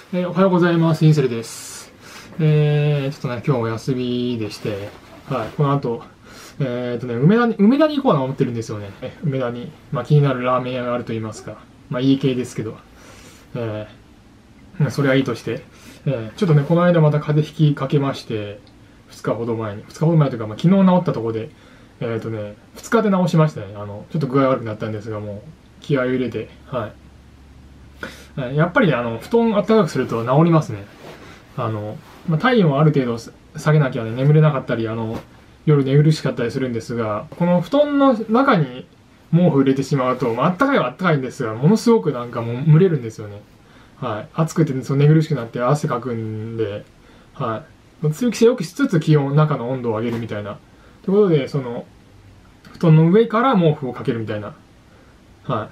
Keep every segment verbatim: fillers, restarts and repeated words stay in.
えーおはようございます。インセルです。えー、ちょっとね、今日お休みでして、はい、この後、えーとね、梅田に、梅田に行こうと思ってるんですよね。え梅田に、まあ気になるラーメン屋があると言いますか、まあいい系ですけど、えー、それはいいとして、えー、ちょっとね、この間また風邪ひきかけまして、ふつかほど前に、ふつかほど前というか、まあ昨日治ったところで、えーとね、ふつかで治しましたね。あの、ちょっと具合悪くなったんですが、もう、気合を入れて、はい。やっぱりね、あの、布団暖かくすると治りますね。あの、まあ、体温をある程度下げなきゃね、眠れなかったり、あの、夜寝苦しかったりするんですが、この布団の中に毛布入れてしまうと、まあったかいはあったかいんですが、ものすごくなんかもう蒸れるんですよね。はい。暑くて、ね、その寝苦しくなって汗かくんで、はい。通気性よくしつつ気温、中の温度を上げるみたいな。ということで、その、布団の上から毛布をかけるみたいな。はい。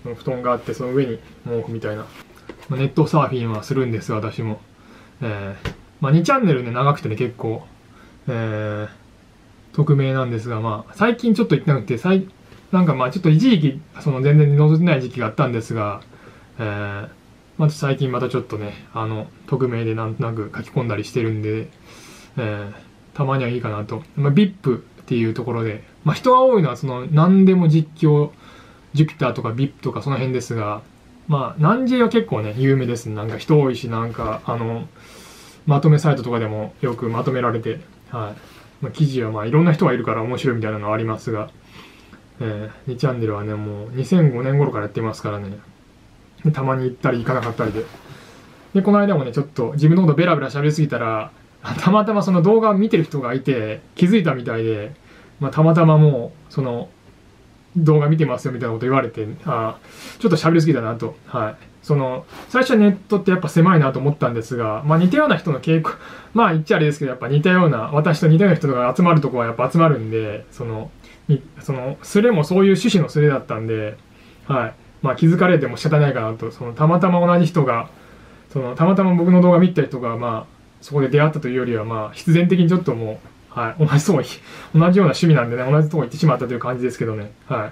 布団があって、その上に毛布みたいな。ネットサーフィンはするんです、私も。えー、まあにチャンネルね、長くてね、結構、えー、匿名なんですが、まあ、最近ちょっと行ってなくて、最なんかまあちょっと一時期、その全然覗いてない時期があったんですが、えー、まあ最近またちょっとね、あの、匿名でなんとなく書き込んだりしてるんで、えー、たまにはいいかなと。まあ、ブイアイピー っていうところで、まあ人が多いのはその、何でも実況、ジュピターとか ブイアイピー とかその辺ですが、まあ、南 J は結構ね、有名ですね。なんか人多いし、なんか、あの、まとめサイトとかでもよくまとめられて、はい。まあ、記事はまあ、いろんな人がいるから面白いみたいなのはありますが、えー、にチャンネルはね、もうにせんごねん頃からやってますからね。たまに行ったり行かなかったりで。で、この間もね、ちょっと自分のことベラベラ喋りすぎたら、たまたまその動画を見てる人がいて、気づいたみたいで、まあ、たまたまもう、その、動画見てますよみたいなこと言われて、あちょっと喋りすぎだなと。はい。その、最初はネットってやっぱ狭いなと思ったんですが、まあ似たような人の傾向、まあ言っちゃあれですけど、やっぱ似たような、私と似たような人が集まるとこはやっぱ集まるんで、その、にその、スレもそういう趣旨のスレだったんで、はい。まあ気づかれても仕方ないかなと、その、たまたま同じ人が、その、たまたま僕の動画見た人が、まあ、そこで出会ったというよりは、まあ、必然的にちょっともう、はい、同じとこ、同じような趣味なんでね、同じとこ行ってしまったという感じですけどね、はい。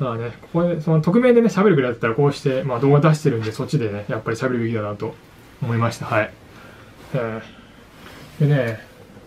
まあね、ここで、その匿名でね、喋るぐらいだったら、こうして、まあ動画出してるんで、そっちでね、やっぱり喋るべきだなと思いました、はい。えー、でね、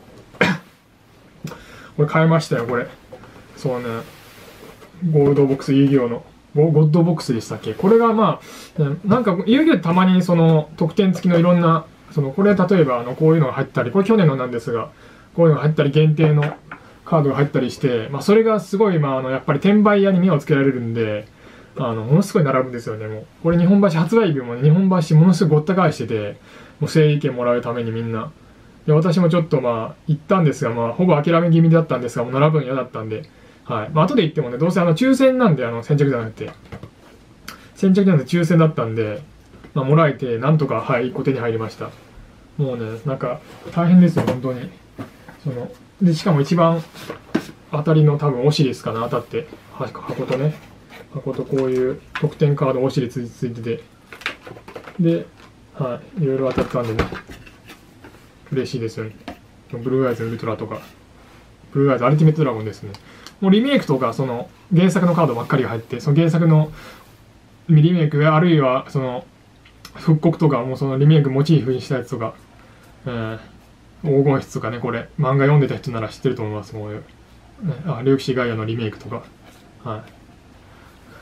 これ買いましたよ、これ。そうね、ゴールドボックス遊戯王の、ゴッドボックスでしたっけ？これがまあ、なんか遊戯王ってたまにその特典付きのいろんな、そのこれ例えばあのこういうのが入ったり、これ去年のなんですが、こういうのが入ったり限定のカードが入ったりして、まあそれがすごい、まああのやっぱり転売屋に目をつけられるんで、あの、ものすごい並ぶんですよね、もう。これ日本橋発売日も、ね、日本橋ものすごいごった返してて、もう整理券もらうためにみんな。で、私もちょっとまあ行ったんですが、まあほぼ諦め気味だったんですが、もう並ぶの嫌だったんで、はい。まあ後で言ってもね、どうせあの抽選なんで、あの先着じゃなくて、先着じゃなくて抽選だったんで、まあもらえて、なんとか、はい、いっこ手に入りました。もうね、なんか大変ですよ、本当に。その、で、しかも一番当たりの多分オシリスかな、当たって。箱とね、箱とこういう特典カードオシリスついてて、で、はい、いろいろ当たったんでね、嬉しいですよね。ブルーアイズウルトラとか、ブルーアイズアルティメットドラゴンですね。もうリメイクとか、その原作のカードばっかりが入って、その原作のリメイク、あるいはその復刻とか、もうそのリメイクモチーフにしたやつとか、えー、黄金筆とかね、これ、漫画読んでた人なら知ってると思います、こういう。ね、あ、竜騎士ガイアのリメイクとか。はい。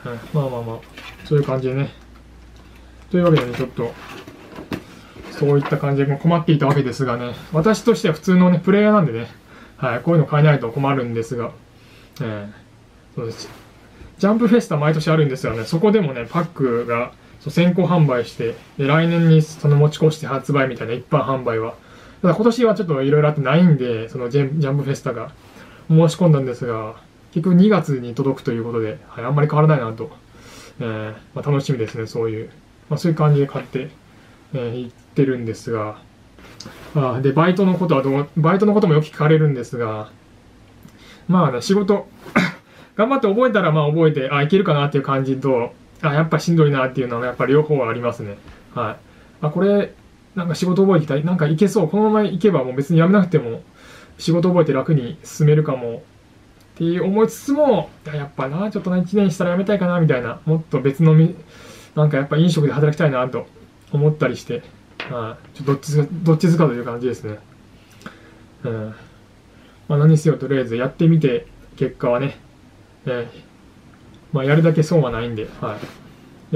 はい、まあまあまあ、そういう感じでね。というわけでね、ちょっと、そういった感じで困っていたわけですがね、私としては普通のね、プレイヤーなんでね、はい、こういうの買えないと困るんですが、えー、そうです。ジャンプフェスタ毎年あるんですよね。そこでもね、パックが先行販売して、で来年にその持ち越して発売みたいな一般販売は。ただ今年はちょっといろいろあってないんで、そのジャンプフェスタが申し込んだんですが、結局にがつに届くということで、はい、あんまり変わらないなと。えーまあ、楽しみですね、そういう。まあ、そういう感じで買って、えー、行ってるんですが、あで、バイトのことはどう、バイトのこともよく聞かれるんですが、まあね、仕事、頑張って覚えたらまあ覚えて、あ、いけるかなっていう感じと、あ、やっぱしんどいなっていうのはやっぱ両方ありますね。はい。あ、これ、なんか仕事覚えてきたい、なんかいけそう、このままいけばもう別にやめなくても仕事覚えて楽に進めるかもっていう思いつつも、やっぱな、ちょっとないちねんしたらやめたいかなみたいな、もっと別のみ、なんかやっぱ飲食で働きたいなと思ったりして、 はい、ちょっとどっちずどっちずかという感じですね。うん、まあ、何にせよとりあえずやってみて結果はね、えーまあ、やるだけ損はないんで、はい、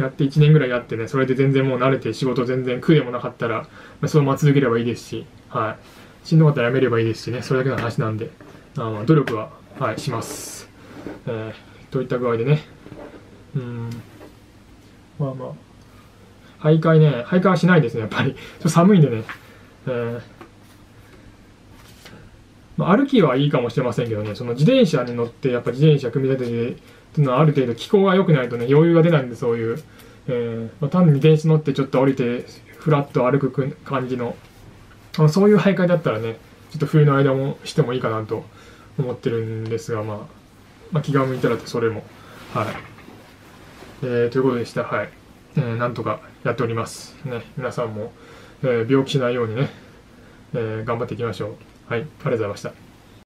やっていちねんぐらいやってね、それで全然もう慣れて仕事全然苦でもなかったら、まあ、そのまま続ければいいですし、はい、しんどかったらやめればいいですしね、それだけの話なんで、あの努力は、はい、します。えー、といった具合でね、うん、まあまあ、徘徊ね、徘徊はしないですね、やっぱり。ちょっと寒いんでね、えーまあ、歩きはいいかもしれませんけどね、その自転車に乗って、やっぱ自転車組み立ててっていうのはある程度気候が良くないとね、余裕が出ないんで、そういう、えーまあ、単に自転車乗ってちょっと降りて、ふらっと歩く感じの、あのそういう徘徊だったらね、ちょっと冬の間もしてもいいかなと思ってるんですが、まあ、まあ、気が向いたらそれも、はい。えー、ということでした。はい。えー、なんとかやっております。ね、皆さんも、えー病気しないようにね、えー頑張っていきましょう。はい、ありがとうございました。